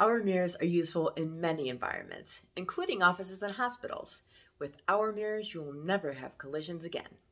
Our mirrors are useful in many environments, including offices and hospitals. With our mirrors, you will never have collisions again.